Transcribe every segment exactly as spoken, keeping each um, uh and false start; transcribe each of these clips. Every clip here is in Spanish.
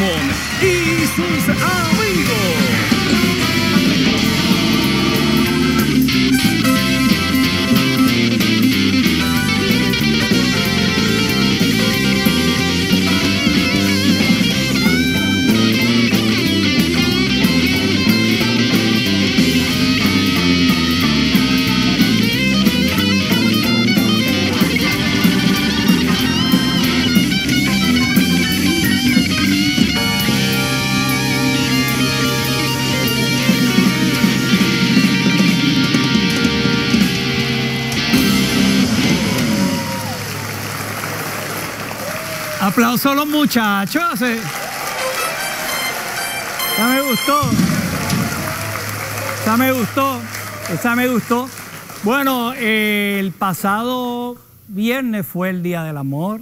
Raymond y sus amigos. Aplausos a los muchachos. Esa me gustó. Esa me gustó. Esa me gustó. Bueno, eh, el pasado viernes fue el Día del Amor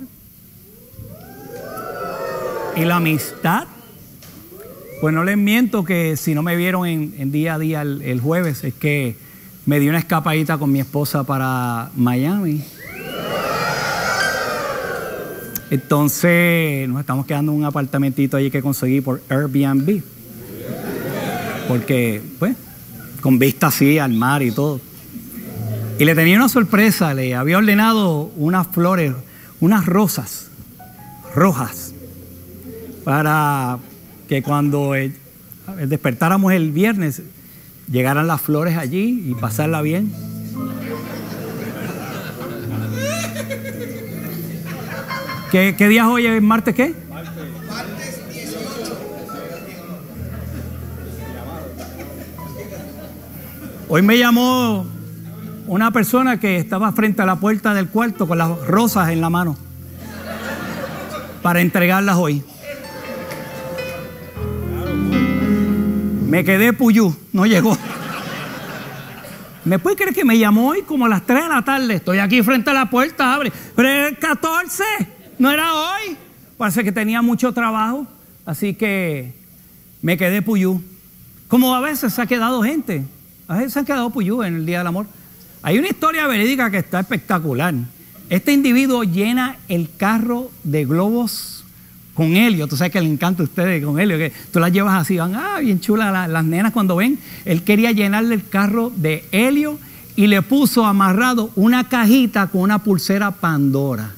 y la amistad. Pues no les miento que si no me vieron en, en día a día el, el jueves, es que me di una escapadita con mi esposa para Miami. Entonces nos estamos quedando en un apartamentito allí que conseguí por Airbnb. Porque, pues, con vista así al mar y todo. Y le tenía una sorpresa, le había ordenado unas flores, unas rosas rojas, para que cuando el, el despertáramos el viernes, llegaran las flores allí y pasarla bien. ¿Qué, qué día es hoy? ¿Es martes qué? Martes. Martes dieciocho. Hoy me llamó una persona que estaba frente a la puerta del cuarto con las rosas en la mano para entregarlas hoy. Me quedé puyú, no llegó. ¿Me puede creer que me llamó hoy como a las tres de la tarde? Estoy aquí frente a la puerta, abre. Pero es el catorce. No era hoy. Parece que tenía mucho trabajo. Así que me quedé puyú. Como a veces se ha quedado gente. A veces se han quedado puyú en el Día del Amor. Hay una historia verídica que está espectacular. Este individuo llena el carro de globos con helio. Tú sabes que le encanta a ustedes con helio. Que tú las llevas así. Van, ah, bien chula la, las nenas cuando ven. Él quería llenarle el carro de helio y le puso amarrado una cajita con una pulsera Pandora.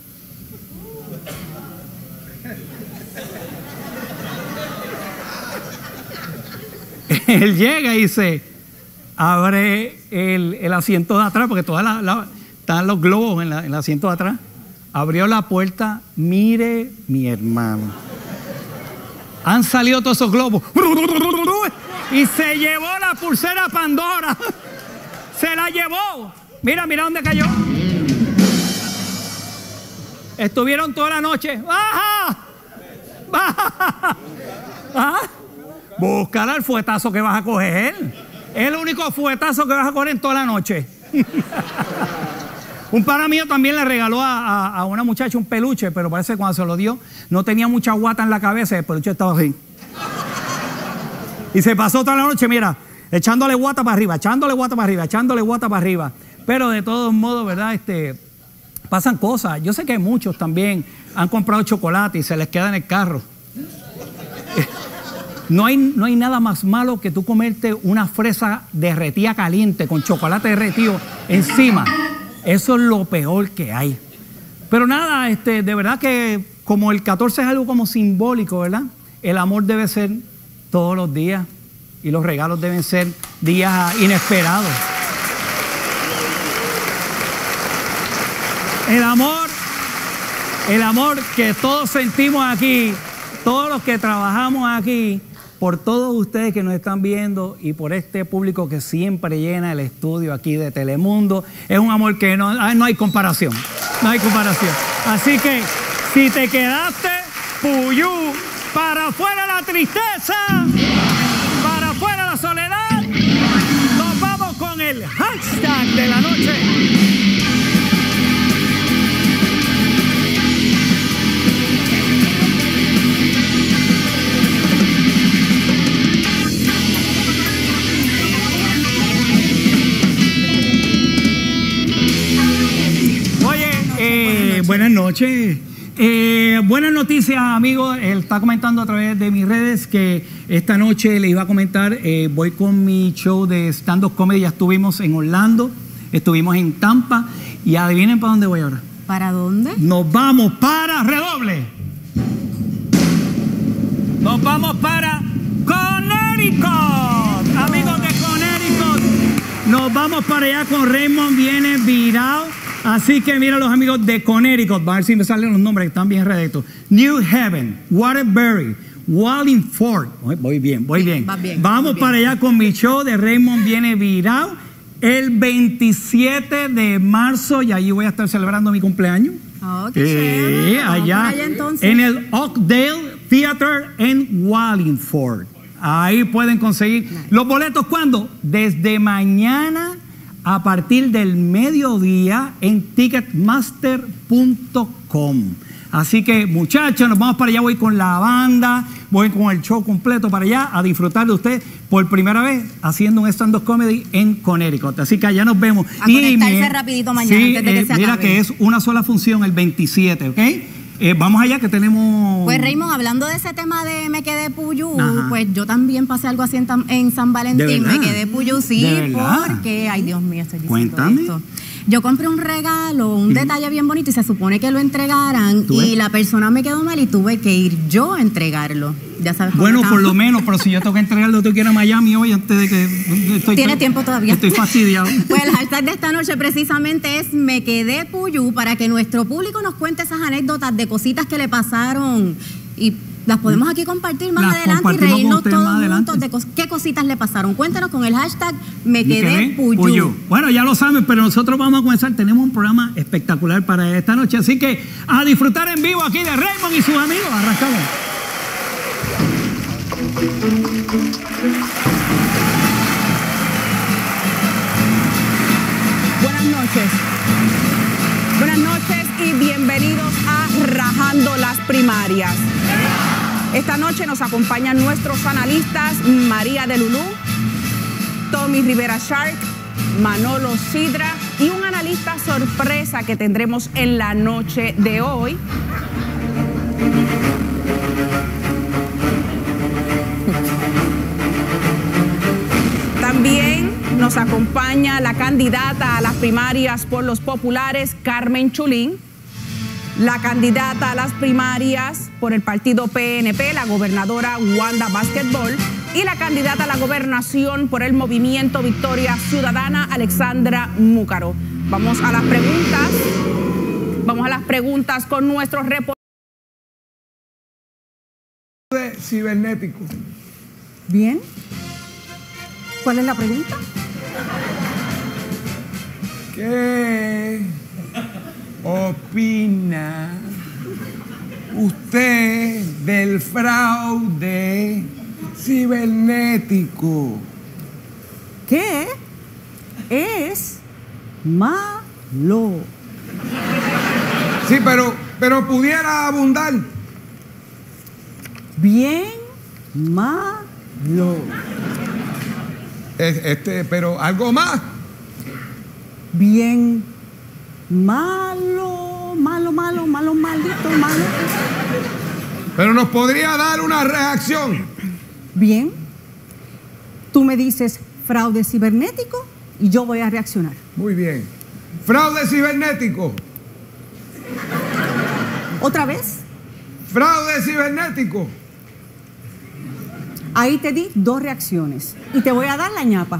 Él llega y se abre el, el asiento de atrás, porque todas las la, están los globos en, la, en el asiento de atrás. Abrió la puerta. Mire, mi hermano, han salido todos esos globos y se llevó la pulsera Pandora. Se la llevó. Mira, mira dónde cayó. Estuvieron toda la noche. ¡Baja! ¡Baja! ¿Ah? Buscar el fuetazo que vas a coger. Es el único fuetazo que vas a coger en toda la noche. Un pana mío también le regaló a, a, a una muchacha un peluche, pero parece que cuando se lo dio no tenía mucha guata en la cabeza y el peluche estaba así. Y se pasó toda la noche, mira, echándole guata para arriba, echándole guata para arriba, echándole guata para arriba. Pero de todos modos, ¿verdad? Este, pasan cosas. Yo sé que muchos también han comprado chocolate y se les queda en el carro. No hay, no hay nada más malo que tú comerte una fresa derretida caliente con chocolate derretido encima. Eso es lo peor que hay. Pero nada, este, de verdad que como el catorce es algo como simbólico, ¿verdad? El amor debe ser todos los días y los regalos deben ser días inesperados. El amor, el amor que todos sentimos aquí, todos los que trabajamos aquí, por todos ustedes que nos están viendo y por este público que siempre llena el estudio aquí de Telemundo, es un amor que no, no hay comparación, no hay comparación. Así que si te quedaste puyú, para afuera la tristeza, para afuera la soledad, nos vamos con el hashtag de la noche. Buenas noches. Eh, buenas noticias, amigos. Él está comentando a través de mis redes que esta noche le iba a comentar, eh, voy con mi show de stand-up comedy. Ya estuvimos en Orlando, estuvimos en Tampa y adivinen para dónde voy ahora. ¿Para dónde? Nos vamos para redoble. Nos vamos para Connecticut. Amigos de Connecticut, nos vamos para allá con Raymond Viene Virado. Así que mira los amigos de Connecticut, a ver si me salen los nombres que están bien redactados. New Haven, Waterbury, Wallingford. Voy bien, voy bien. Va bien Vamos bien. para allá con mi show de Raymond Viene Virado el veintisiete de marzo y allí voy a estar celebrando mi cumpleaños. Oh, qué Eh, chévere. Vamos allá, para allá, entonces. en el Oakdale Theater en Wallingford. Ahí pueden conseguir nice. Los boletos. ¿Cuándo? Desde mañana a partir del mediodía en ticketmaster punto com. Así que, muchachos, nos vamos para allá. Voy con la banda, voy con el show completo para allá a disfrutar de usted por primera vez haciendo un stand-up comedy en Connecticut. Así que allá nos vemos. A conectarse rapidito mañana, sí, antes de que eh, se mira acabe. que es una sola función el veintisiete, ¿ok? Eh, vamos allá que tenemos... Pues Raymond, hablando de ese tema de me quedé puyú, Ajá. pues yo también pasé algo así en, tam- en San Valentín. ¿De verdad? Me quedé puyú, sí, ¿De verdad? porque, ay Dios mío, estoy diciendo Cuéntame. esto. Yo compré un regalo, un detalle bien bonito y se supone que lo entregaran ¿Tú ves? y la persona me quedó mal y tuve que ir yo a entregarlo. Ya sabes cómo Bueno, estamos. por lo menos, pero si yo tengo que entregarlo, tú quieres a Miami hoy antes de que... Estoy, Tiene tiempo todavía. Estoy fastidiado. Pues el hashtag de esta noche precisamente es Me quedé puyú, para que nuestro público nos cuente esas anécdotas de cositas que le pasaron y las podemos aquí compartir más Las adelante y compartimos con reírnos ustedes todos más adelante. juntos de cos- qué cositas le pasaron. Cuéntanos con el hashtag Me Me quedé, quedé puyú. puyú. Bueno, ya lo saben, pero nosotros vamos a comenzar. Tenemos un programa espectacular para esta noche. Así que a disfrutar en vivo aquí de Raymond y sus amigos. Arrancamos. Buenas noches. Buenas noches y bienvenidos a Rajando las Primarias. Esta noche nos acompañan nuestros analistas María de Lulú, Tommy Rivera Shark, Manolo Sidra y un analista sorpresa que tendremos en la noche de hoy. También nos acompaña la candidata a las primarias por los populares, Carmen Chulín, la candidata a las primarias por el partido P N P, la gobernadora Wanda Basketball, y la candidata a la gobernación por el movimiento Victoria Ciudadana, Alexandra Múcaro. Vamos a las preguntas. Vamos a las preguntas con nuestros reporteros. Cibernético. Bien. ¿Cuál es la pregunta? ¿Qué opina usted del fraude cibernético? ¿Qué es malo? Sí, pero, pero pudiera abundar. Bien malo. Es- Este, pero algo más. Bien malo, malo, malo, malo, maldito, malo. Pero nos podría dar una reacción. Bien. Tú me dices fraude cibernético y yo voy a reaccionar. Muy bien. Fraude cibernético. ¿Otra vez? Fraude cibernético. Ahí te di dos reacciones y te voy a dar la ñapa.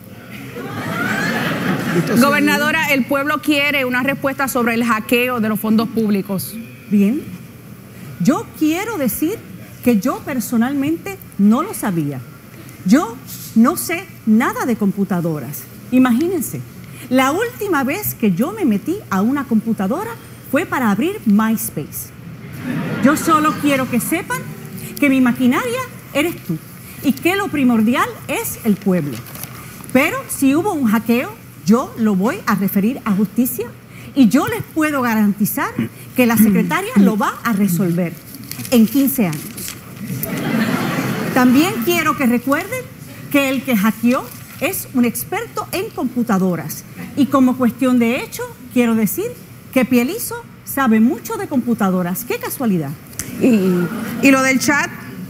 Gobernadora, el pueblo quiere una respuesta sobre el hackeo de los fondos públicos. Bien. Yo quiero decir que yo personalmente no lo sabía. Yo no sé nada de computadoras. Imagínense, la última vez que yo me metí a una computadora fue para abrir MySpace. Yo solo quiero que sepan que mi maquinaria eres tú y que lo primordial es el pueblo. Pero si hubo un hackeo, yo lo voy a referir a justicia y yo les puedo garantizar que la secretaria lo va a resolver en quince años. También quiero que recuerden que el que hackeó es un experto en computadoras y como cuestión de hecho quiero decir que Pielizo sabe mucho de computadoras. ¡Qué casualidad! ¿Y, y lo del chat?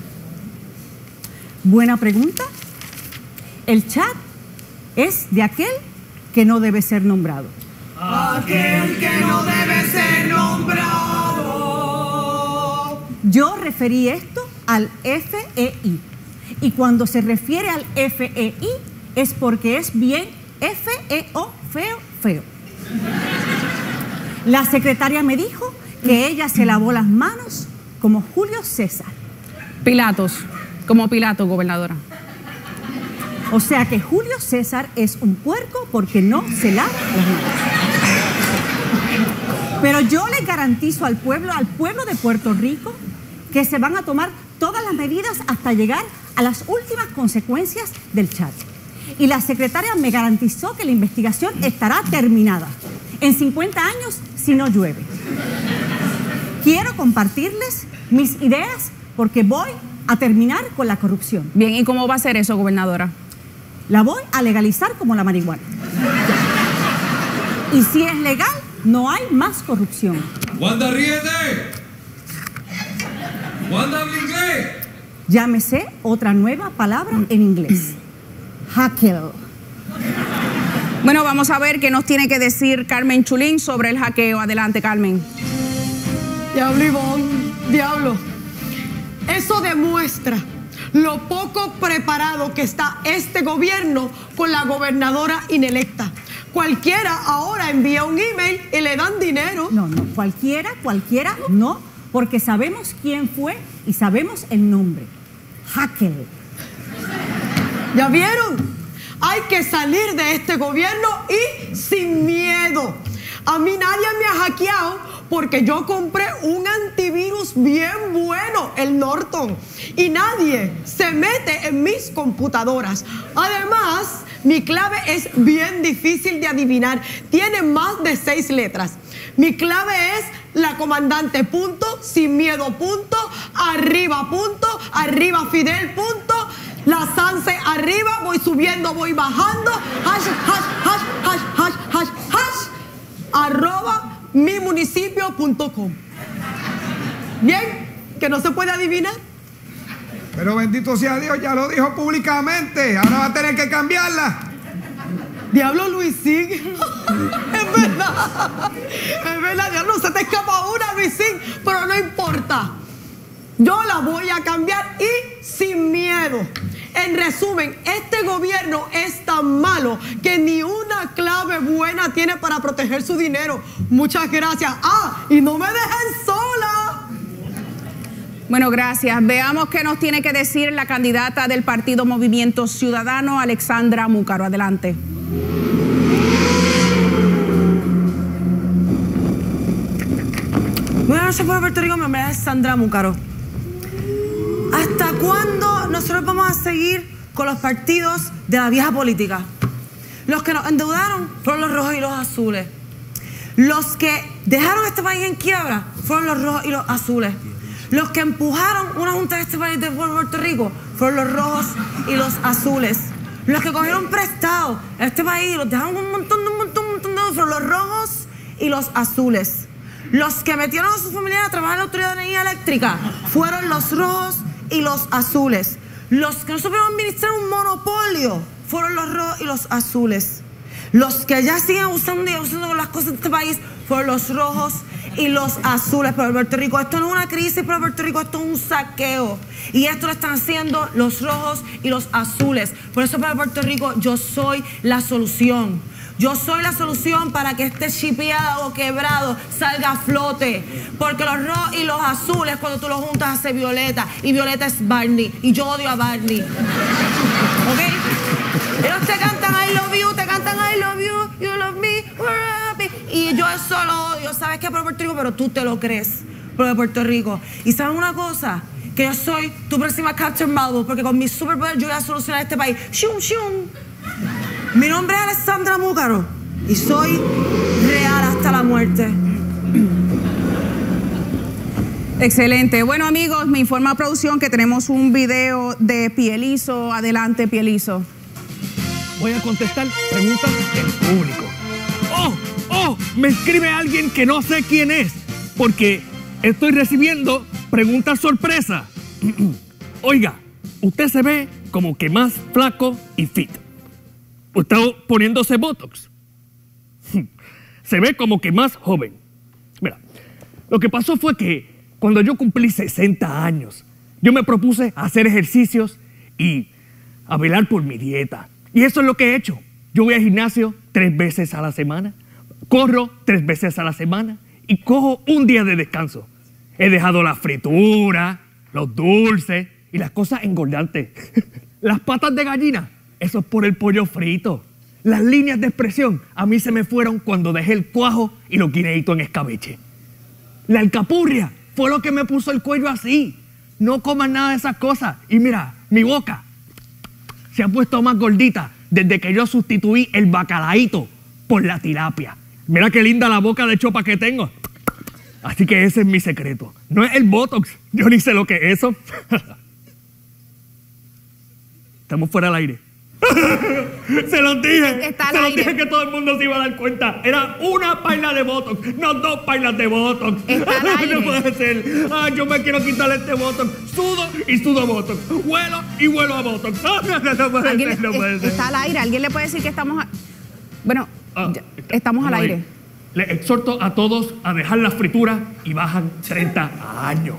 Buena pregunta. El chat es de aquel que no debe ser nombrado. Aquel que no debe ser nombrado. Yo referí esto al F E I. Y cuando se refiere al F E I es porque es bien F E O, feo, feo. La secretaria me dijo que ella se lavó las manos como Julio César. Pilatos, como Pilato, gobernadora. O sea que Julio César es un puerco porque no se lava las manos. Pero yo le garantizo al pueblo, al pueblo de Puerto Rico, que se van a tomar todas las medidas hasta llegar a las últimas consecuencias del chat. Y la secretaria me garantizó que la investigación estará terminada en cincuenta años si no llueve. Quiero compartirles mis ideas porque voy a terminar con la corrupción. Bien, ¿y cómo va a ser eso, gobernadora? La voy a legalizar como la marihuana. Y si es legal, no hay más corrupción. Wanda, ríete. Wanda, habla inglés. Llámese otra nueva palabra en inglés. Hackeo. Bueno, vamos a ver qué nos tiene que decir Carmen Chulín sobre el hackeo. Adelante, Carmen. Diablo, Ivonne, diablo. Eso demuestra lo poco preparado que está este gobierno con la gobernadora inelecta. Cualquiera ahora envía un email y le dan dinero. No, no, cualquiera, cualquiera, no, porque sabemos quién fue y sabemos el nombre. Hackeo. ¿Ya vieron? Hay que salir de este gobierno y sin miedo. A mí nadie me ha hackeado porque yo compré un antivirus bien bueno, el Norton, y nadie se mete en mis computadoras. Además, mi clave es bien difícil de adivinar. Tiene más de seis letras. Mi clave es la comandante punto, sin miedo punto, arriba punto, arriba Fidel punto, la Sanse arriba, voy subiendo, voy bajando, hash, hash, hash, hash, hash, hash, hash, arroba mi municipio punto com. Bien, que no se puede adivinar. Pero bendito sea Dios, ya lo dijo públicamente. Ahora va a tener que cambiarla. Diablo, Luisín. Es verdad. Es verdad, diablo, se te escapa una, Luisín. Pero no importa. Yo la voy a cambiar y sin miedo. En resumen, este gobierno es tan malo que ni una clave buena tiene para proteger su dinero. Muchas gracias. Ah, y no me dejen sola. Bueno, gracias. Veamos qué nos tiene que decir la candidata del Partido Movimiento Ciudadano, Alexandra Múcaro. Adelante. Buenas noches, pueblo de Puerto Rico. Mi nombre es Sandra Múcaro. ¿Hasta cuándo nosotros vamos a seguir con los partidos de la vieja política? Los que nos endeudaron fueron los rojos y los azules. Los que dejaron este país en quiebra fueron los rojos y los azules. Los que empujaron una junta de este país de Puerto Rico fueron los rojos y los azules. Los que cogieron prestado a este país y los dejaron un montón, un montón, un montón de fueron los rojos y los azules. Los que metieron a sus familiares a trabajar en la Autoridad de Energía Eléctrica fueron los rojos y los azules. Los que no supieron administrar un monopolio fueron los rojos y los azules. Los que ya siguen usando y abusando con las cosas de este país fueron los rojos y los azules. Pero Puerto Rico, esto no es una crisis para Puerto Rico, esto es un saqueo. Y esto lo están haciendo los rojos y los azules. Por eso para Puerto Rico yo soy la solución. Yo soy la solución para que este chipeado o quebrado salga a flote. Porque los rojos y los azules, cuando tú los juntas, hace Violeta. Y Violeta es Barney. Y yo odio a Barney. ¿Ok? Ellos te cantan I love you, te cantan I love you, you love me, we're happy. Y yo eso lo odio. ¿Sabes qué? Por Puerto Rico, pero tú te lo crees. Por Puerto Rico. Y ¿saben una cosa? Que yo soy tu próxima Captain Marvel. Porque con mi superpoder yo voy a solucionar este país. ¡Shum, shum! Mi nombre es Alexandra Múcaro y soy real hasta la muerte. Excelente. Bueno, amigos, me informa producción que tenemos un video de Pielizo. Adelante, Pielizo. Voy a contestar preguntas del público. ¡Oh! ¡Oh! Me escribe alguien que no sé quién es. porque estoy recibiendo preguntas sorpresa. Oiga, usted se ve como que más flaco y fit. ¿Está poniéndose Botox? Se ve como que más joven. Mira, lo que pasó fue que cuando yo cumplí sesenta años, yo me propuse hacer ejercicios y a velar por mi dieta. Y eso es lo que he hecho. Yo voy al gimnasio tres veces a la semana, corro tres veces a la semana y cojo un día de descanso. He dejado la fritura, los dulces y las cosas engordantes. Las patas de gallina, eso es por el pollo frito. Las líneas de expresión a mí se me fueron cuando dejé el cuajo y los guineitos en escabeche. La alcapurria fue lo que me puso el cuello así. No coman nada de esas cosas. Y mira, mi boca se ha puesto más gordita desde que yo sustituí el bacalaíto por la tilapia. Mira qué linda la boca de chopa que tengo. Así que ese es mi secreto. No es el Botox. Yo ni sé lo que es eso. Estamos fuera del aire. Se los dije. Está al se los aire. dije que todo el mundo se iba a dar cuenta. Era una paila de Botox, no dos pailas de Botox. Está al aire. No puede ser. Ah, yo me quiero quitar este Botox. Sudo y sudo Botox. Huelo y huelo a Botox. No, no puede ¿Alguien ser, no le- puede ser. Está al aire. ¿Alguien le puede decir que estamos a- Bueno, Ah, ya- estamos al ahí. aire. Les exhorto a todos a dejar la fritura y bajan treinta años.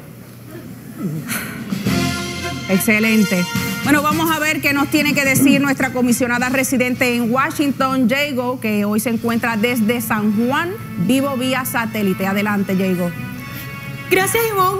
Excelente. Bueno, vamos a ver qué nos tiene que decir nuestra comisionada residente en Washington, Jago, que hoy se encuentra desde San Juan, vivo vía satélite. Adelante, Jago. Gracias, Ivonne.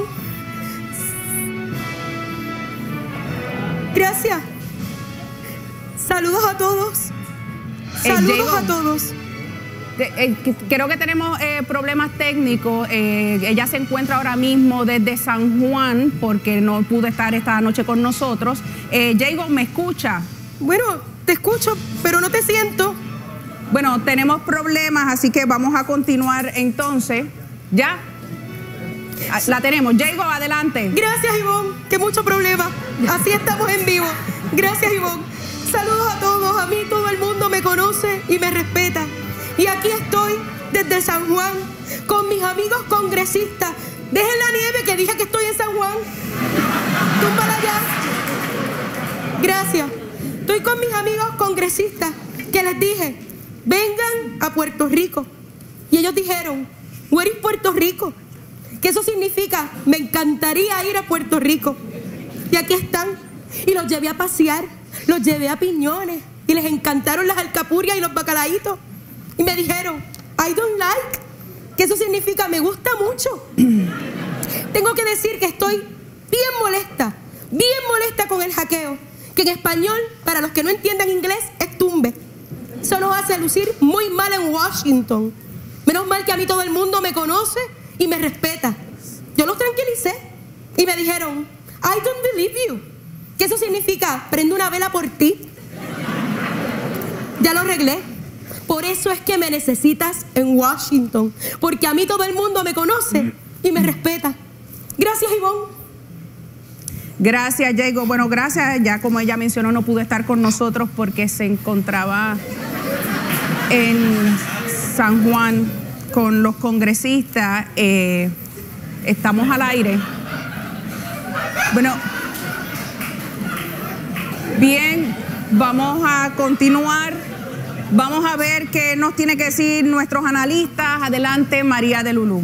Gracias. Saludos a todos. Eh, Saludos Jago. a todos. Eh, eh, que- creo que tenemos eh, problemas técnicos. Eh, ella se encuentra ahora mismo desde San Juan porque no pudo estar esta noche con nosotros. Eh, Jago, ¿me escucha? Bueno, te escucho, pero no te siento. Bueno, tenemos problemas, así que vamos a continuar entonces. ¿Ya? Ah, La tenemos. Jago, adelante. Gracias, Ivonne. Que mucho problema. Así estamos en vivo. Gracias, Ivonne. Saludos a todos. A mí todo el mundo me conoce y me respeta. Y aquí estoy desde San Juan con mis amigos congresistas. Dejen la nieve que dije que estoy en San Juan. Túmbala allá. Gracias. Estoy con mis amigos congresistas que les dije, vengan a Puerto Rico. Y ellos dijeron, where is Puerto Rico? Que eso significa, me encantaría ir a Puerto Rico. Y aquí están. Y los llevé a pasear, los llevé a Piñones. Y les encantaron las alcapurrias y los bacalaitos. Y me dijeron, I don't like. Que eso significa, me gusta mucho. Tengo que decir que estoy bien molesta, bien molesta con el hackeo. Que en español, para los que no entiendan inglés, es tumbe. Eso nos hace lucir muy mal en Washington. Menos mal que a mí todo el mundo me conoce y me respeta. Yo los tranquilicé y me dijeron, I don't believe you. Que eso significa, prendo una vela por ti. Ya lo arreglé. Por eso es que me necesitas en Washington. Porque a mí todo el mundo me conoce y me respeta. Gracias, Ivonne. Gracias, Jago. Bueno, gracias. Ya como ella mencionó, no pudo estar con nosotros porque se encontraba en San Juan con los congresistas. Eh, estamos al aire. Bueno, bien, vamos a continuar. Vamos a ver qué nos tiene que decir nuestros analistas. Adelante, María de Lulú.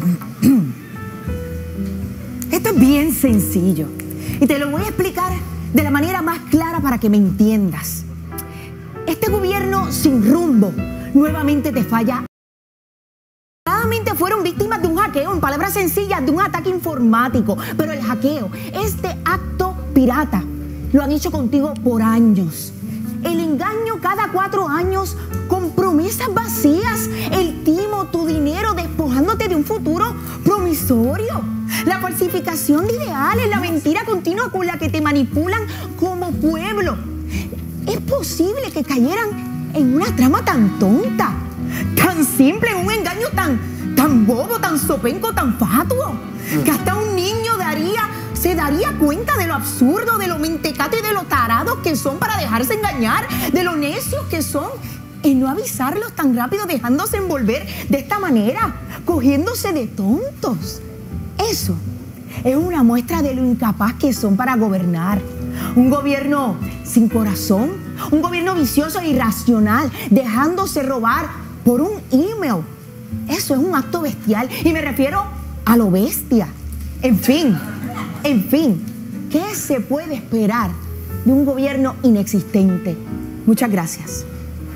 Esto es bien sencillo y te lo voy a explicar de la manera más clara para que me entiendas. Este gobierno sin rumbo nuevamente te falla. Nuevamente fueron víctimas de un hackeo, en palabras sencillas, de un ataque informático. Pero el hackeo, este acto pirata, lo han hecho contigo por años. El engaño cada cuatro años con promesas vacías, el timo, tu dinero, despojándote de un futuro promisorio. La falsificación de ideales, la mentira continua con la que te manipulan como pueblo. ¿Es posible que cayeran en una trama tan tonta, tan simple, en un engaño tan, tan bobo, tan sopenco, tan fatuo, que hasta un niño daría... se daría cuenta de lo absurdo, de lo mentecato y de lo tarados que son para dejarse engañar, de lo necios que son en no avisarlos tan rápido, dejándose envolver de esta manera, cogiéndose de tontos. Eso es una muestra de lo incapaz que son para gobernar. Un gobierno sin corazón, un gobierno vicioso e irracional, dejándose robar por un email. Eso es un acto bestial y me refiero a lo bestia. En fin, en fin, ¿qué se puede esperar de un gobierno inexistente? Muchas gracias.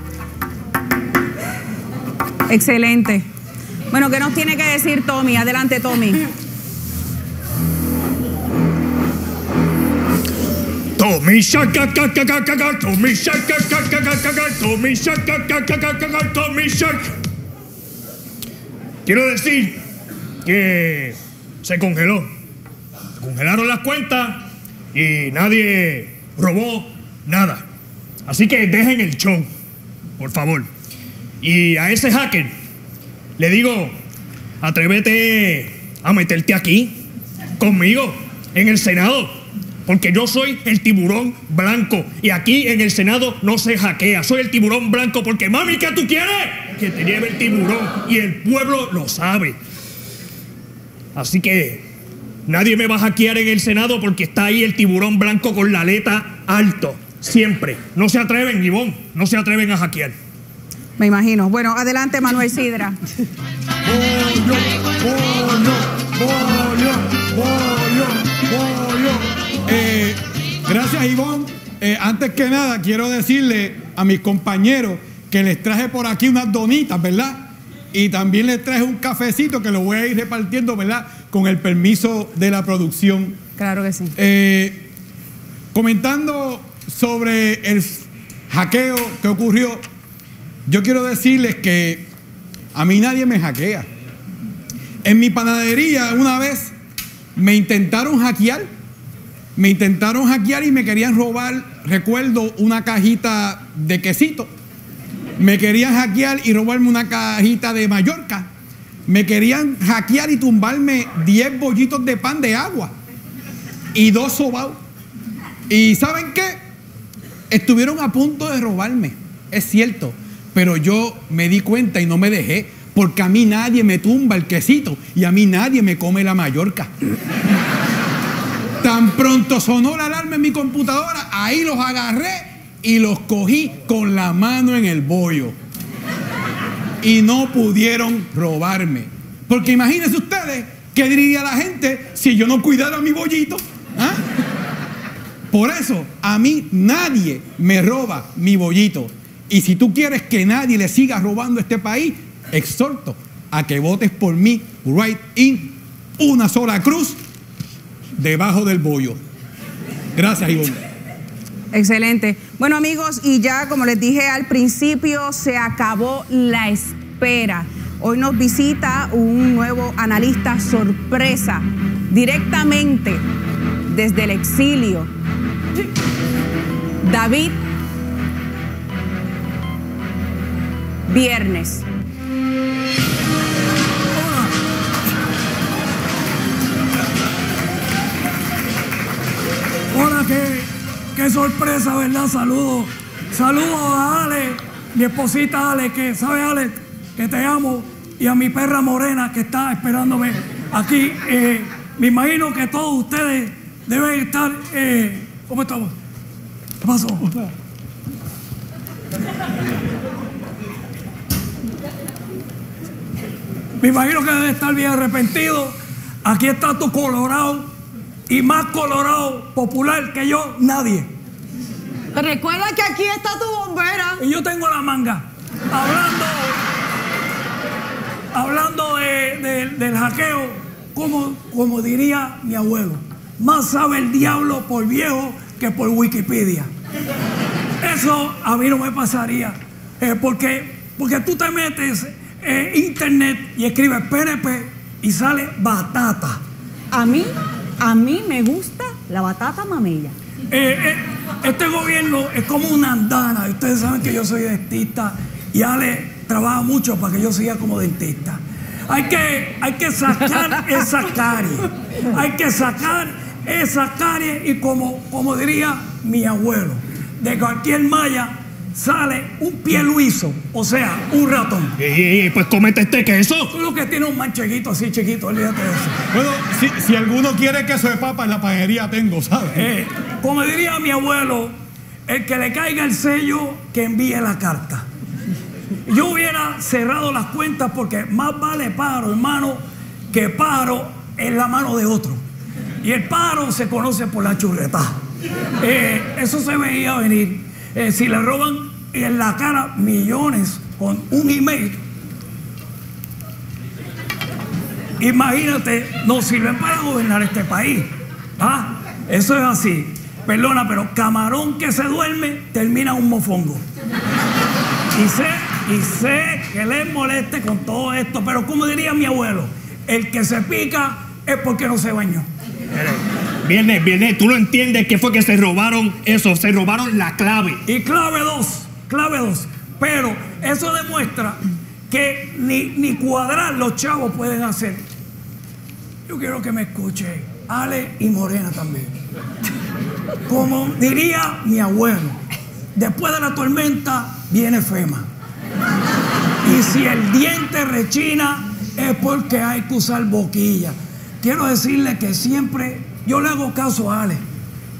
Excelente. Bueno, ¿qué nos tiene que decir Tommy? Adelante, Tommy. Tommy Shaka, Tommy Shaka, Tommy Shaka, Tommy Shaka. Quiero decir que se congeló. Se congelaron las cuentas y nadie robó nada. Así que dejen el show, por favor. Y a ese hacker le digo, atrévete a meterte aquí conmigo en el Senado, porque yo soy el tiburón blanco y aquí en el Senado no se hackea. Soy el tiburón blanco porque, mami, ¿qué tú quieres? Que te lleve el tiburón y el pueblo lo sabe. Así que nadie me va a hackear en el Senado porque está ahí el tiburón blanco con la aleta alto, siempre. No se atreven, Ivonne, no se atreven a hackear. Me imagino. Bueno, adelante, Manuel Sidra. Bollo, bollo, bollo, bollo, bollo. Eh, gracias, Ivonne. Eh, antes que nada, quiero decirle a mis compañeros que les traje por aquí unas donitas, ¿verdad? Y también les traje un cafecito que lo voy a ir repartiendo, ¿verdad? Con el permiso de la producción. Claro que sí. Eh, comentando sobre el hackeo que ocurrió, yo quiero decirles que a mí nadie me hackea. En mi panadería una vez me intentaron hackear. Me intentaron hackear y me querían robar, recuerdo, una cajita de quesito. Me querían hackear y robarme una cajita de Mallorca. Me querían hackear y tumbarme diez bollitos de pan de agua y dos sobaos. ¿Y saben qué? Estuvieron a punto de robarme, es cierto, pero yo me di cuenta y no me dejé, porque a mí nadie me tumba el quesito y a mí nadie me come la Mallorca. Tan pronto sonó la alarma en mi computadora, ahí los agarré y los cogí con la mano en el bollo. Y no pudieron robarme. Porque imagínense ustedes, ¿qué diría la gente si yo no cuidara mi bollito? ¿Ah? Por eso, a mí nadie me roba mi bollito. Y si tú quieres que nadie le siga robando a este país, exhorto a que votes por mí, right in, una sola cruz debajo del bollo. Gracias, Ivonne. Excelente. Bueno, amigos, y ya como les dije al principio, se acabó la espera. Hoy nos visita un nuevo analista sorpresa, directamente desde el exilio. David Viernes. Hola, qué, qué sorpresa, ¿verdad? Saludos. Saludos a Ale, mi esposita Ale, que sabe Ale, que te amo, y a mi perra Morena, que está esperándome aquí. Eh, me imagino que todos ustedes deben estar... Eh, ¿Cómo estamos? ¿Qué pasó? Me imagino que deben estar bien arrepentidos. Aquí está tu Colorado, y más Colorado popular que yo, nadie. Recuerda que aquí está tu bombera. Y yo tengo la manga. Hablando, hablando de, de, del hackeo, como, como diría mi abuelo, más sabe el diablo por viejo que por Wikipedia. Eso a mí no me pasaría, eh, porque, porque tú te metes en internet y escribes P N P y sale batata. A mí, a mí me gusta la batata mamella. Eh, eh, este gobierno es como una andana. Ustedes saben que yo soy dentista y Ale trabaja mucho para que yo siga como dentista. Hay que, hay que sacar esa carie. Hay que sacar esa carie y como, como diría mi abuelo, de cualquier malla sale un pieluizo, o sea, un ratón. Y, pues comete este queso. Tú lo que tiene un mancheguito así chiquito, olvídate de eso. Bueno, si, si alguno quiere queso de papa, en la pajería tengo, ¿sabes? Eh, como diría mi abuelo, el que le caiga el sello, que envíe la carta. Yo hubiera cerrado las cuentas porque más vale pájaro, hermano, que pájaro en la mano de otro. Y el pájaro se conoce por la chuleta. Eh, eso se veía venir. Eh, si le roban en la cara millones con un email, imagínate, no sirven para gobernar este país. ¿Ah? Eso es así. Perdona, pero camarón que se duerme termina un mofongo. Y sé, y sé que les moleste con todo esto, pero como diría mi abuelo, el que se pica es porque no se bañó. Viene, viene, tú no entiendes que fue que se robaron eso, se robaron la clave. Y clave dos, clave dos. Pero eso demuestra que ni, ni cuadrar los chavos pueden hacer. Yo quiero que me escuche Ale y Morena también. Como diría mi abuelo, después de la tormenta viene FEMA. Y si el diente rechina es porque hay que usar boquilla. Quiero decirle que siempre yo le hago caso a Ale.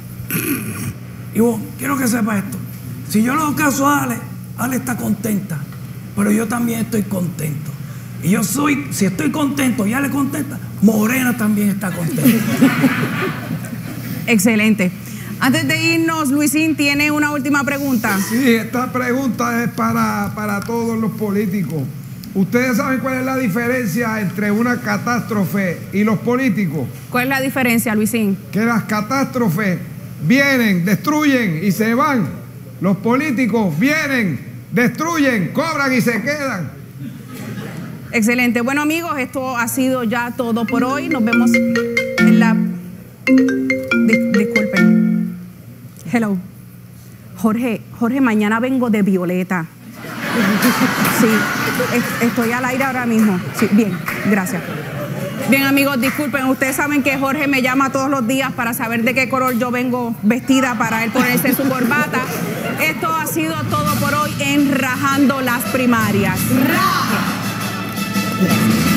Y vos, quiero que sepa esto. Si yo le hago caso a Ale, Ale está contenta. Pero yo también estoy contento. Y yo soy, si estoy contento y Ale contenta, Morena también está contenta. Excelente. Antes de irnos, Luisín tiene una última pregunta. Sí, esta pregunta es para, para todos los políticos. ¿Ustedes saben cuál es la diferencia entre una catástrofe y los políticos? ¿Cuál es la diferencia, Luisín? Que las catástrofes vienen, destruyen y se van. Los políticos vienen, destruyen, cobran y se quedan. Excelente. Bueno, amigos, esto ha sido ya todo por hoy. Nos vemos en la... Dis- disculpen. Hello. Jorge, Jorge, mañana vengo de Violeta. Sí, es- estoy al aire ahora mismo. Sí, bien, gracias. Bien, amigos, disculpen, ustedes saben que Jorge me llama todos los días para saber de qué color yo vengo vestida para él ponerse su corbata. Esto ha sido todo por hoy en Rajando las Primarias. ¡Ra!